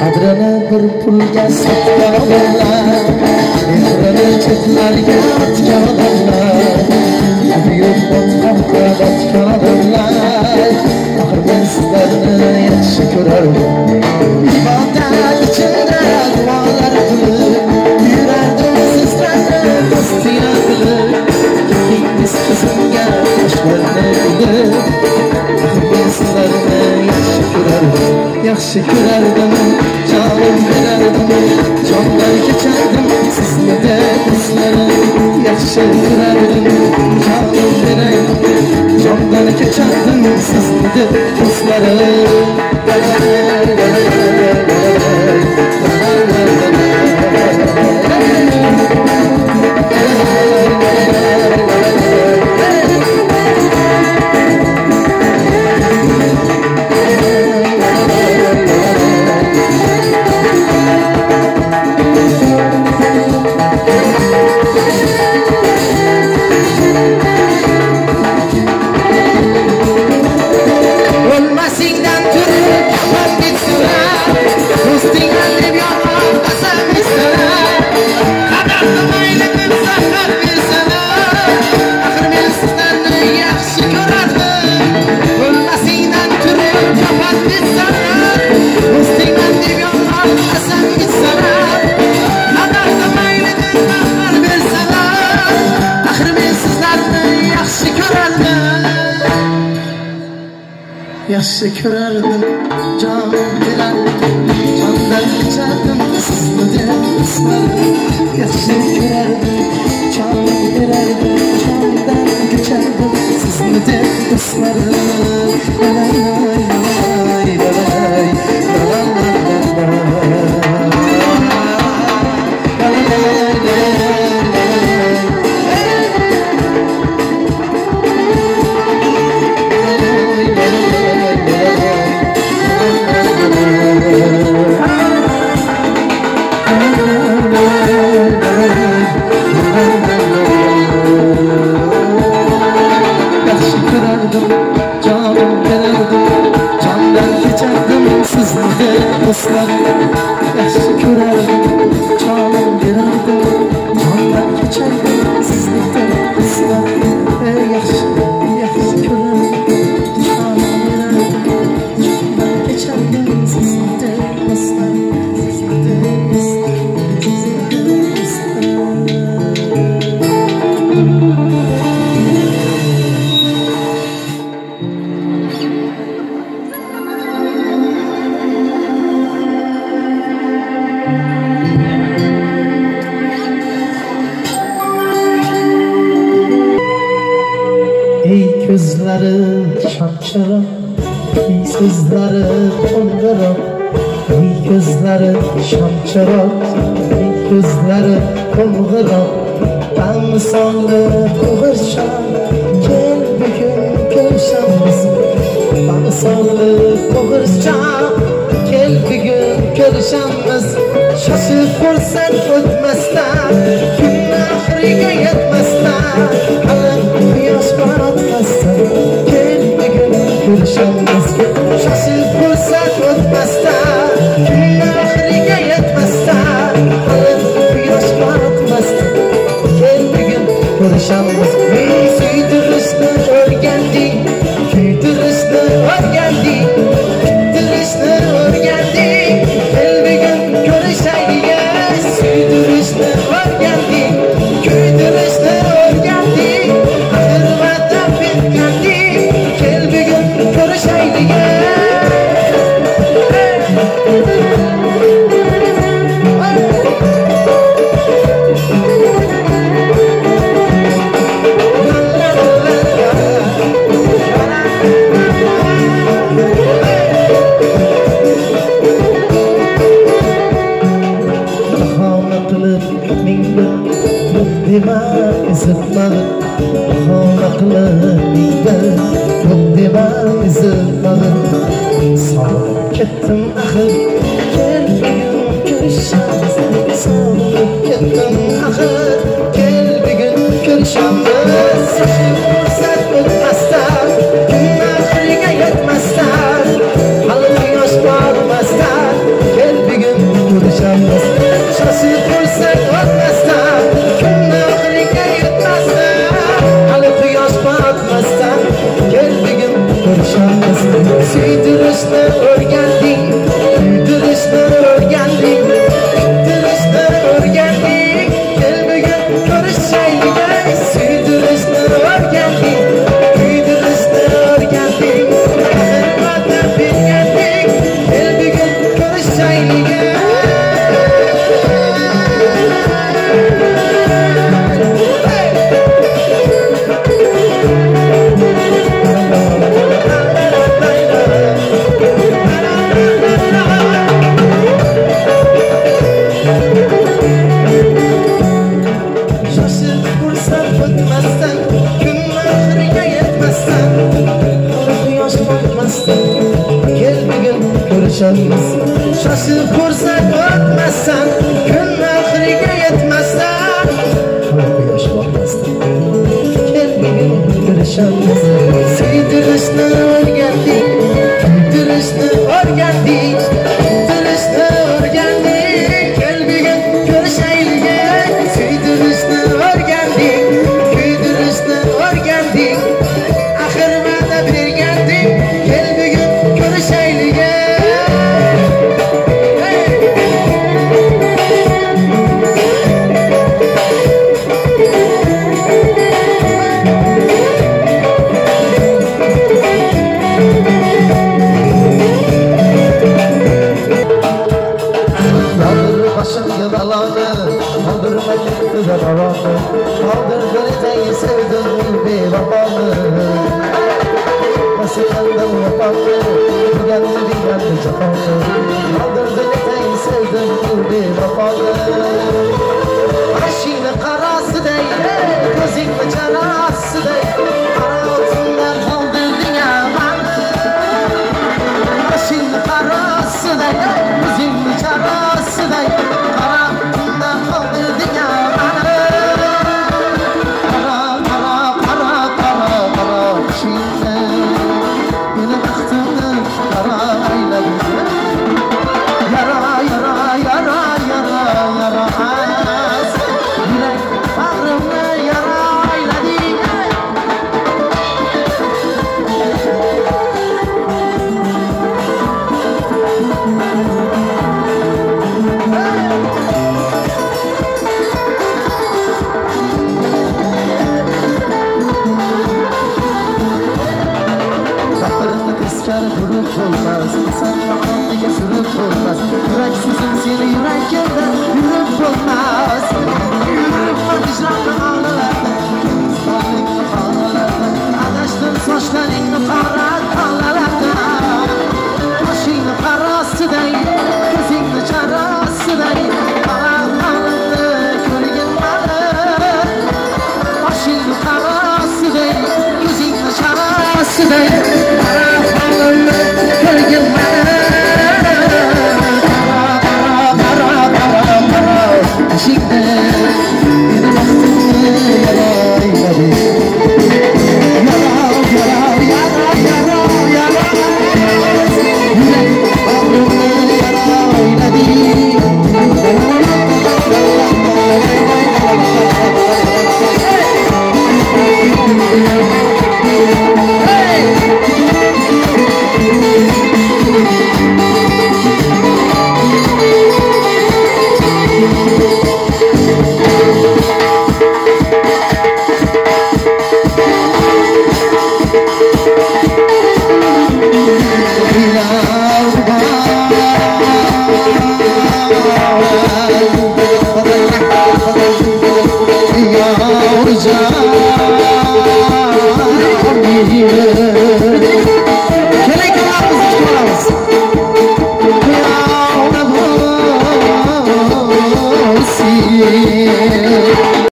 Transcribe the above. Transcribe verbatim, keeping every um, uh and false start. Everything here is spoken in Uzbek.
qadrini bir pulga sotgan odamlar, mehrini chetlarga otgan odamlar, yo'q botqoqqa botgan odamlar, axir men sizlarni yaxshi ko'rardim. Ibodat ichida duolar qilib yurardim sizlarni do'stinglar bilib, ikkingiz ko'zimga yoshlarni bilib, axir men sizlarni yaxshi ko'rardim, yaxshi ko'rardim, jonim berardim, jondan kechardim sizni deb do'stlarim, yaxshi ko'rardim, jonim berardim, jondan kechardim sizni deb do'stlarim. Yaxshi ko'rardim, jonim berardim, jondan kechardim sizni deb do'stlarim, yaxshi ko'rardim, jonim berardim, jondan kechardim sizni deb do'stlarim. Balay balay balay ko'zlari shamchiroq, ey so'zlari qo'ng'iroq, ey ko'zlari shamchiroq, ey ko'zlari qo'ng'iroq, bamisoli qo'g'irchoq, kel bugun ko'rishamiz, bamisoli qo'g'irchoq, kel bugun ko'rishamiz, shoshib fursat o'tmasdan, kun oxiriga yetmasdan, hali quyosh botmasdan, kel bugun ko'rishamiz, shoshib fursat o'tmasdan, kun oxiriga yetmasdan, hali quyosh botmasdan, kel bugun ko'rishamiz. Men suydirishni o'rgandik, kuydirishni o'rgandik, kuttirishni o'rgandik, kel bugun ko'rishaylik. Suydirishni o'rgandik, kuydirishni o'rgandik, axir va'da bergandik, kel bugun ko'rishaylik. Dema izitmag'in, bahona qilib yo'q dema izitmag'in, sog'ib ketdim axir, kel bugun ko'rishamiz, sog'ib ketdim axir, kel bugun ko'rishamiz, shoshib fursat o'tmasdan, kun oxiriga yetmasdan, hali quyosh botmasdan, kel bugun yetib ko'rsak o'tmasdan kun oxiriga yetmasdan quyosh botmasdan kel bugun ko'rishamiz suydirishni o'rgandik kuydirishni o'rgandik turishni o'rgandik kel bugun ko'rishaylik suydirishni o'rgandik kuydirishni o'rgandik axir va'da bergandik kel bugun ko'rishaylik başımga baloni qoldirma ko'kda baloni qoldir ko'ritayi sevdim bevafoni nasibamdan vafoni turganni bilgandi jahoni